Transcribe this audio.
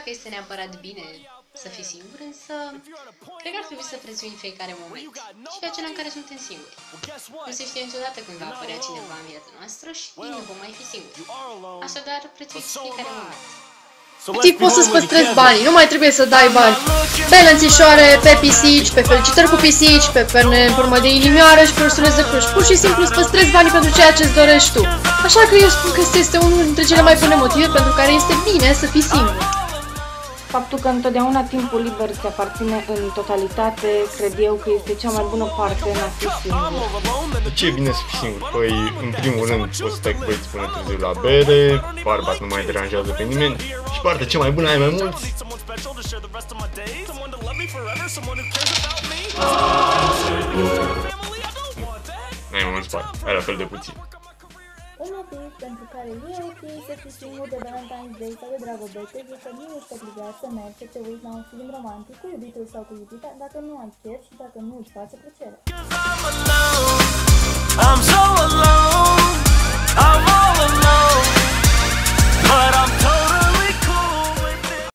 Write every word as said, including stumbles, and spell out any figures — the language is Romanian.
că este neapărat bine să fii singur, însă cred că ar trebui să prețuim fiecare moment și pe acela în care suntem singuri. Nu se știe niciodată când va apărea cineva în viața noastră și nu vom mai fi singuri. Așadar, prețuiți fiecare moment. Practic poți să-ți păstrezi banii, nu mai trebuie să dai bani pe lănțișoare, pe pisici, pe felicitări cu pisici, pe perne în formă de inimioară și pe ursulețe de pluș. Pur și simplu îți păstrezi banii pentru ceea ce îți dorești tu. Așa că eu spun că este unul dintre cele mai bune motive pentru care este bine să fii singur. Faptul că întotdeauna timpul liber ți aparține în totalitate, cred eu că este cea mai bună parte în a fi singur. De ce e bine să fii singur? Păi, în primul rând, poți să stai cu băieți până târziu la bere, barbat nu mai deranjează pe nimeni și partea cea mai bună, ai mai mulți. N-ai mai mulți bani, ai la fel de puțin. Un motiv pentru care nu e ok să fii singur de Valentine's Day sau de Dragobete e să nu ești obligat să mergi să te uiți la un film romantic cu iubitul sau cu iubita dacă nu ai chef și dacă nu îți face plăcere.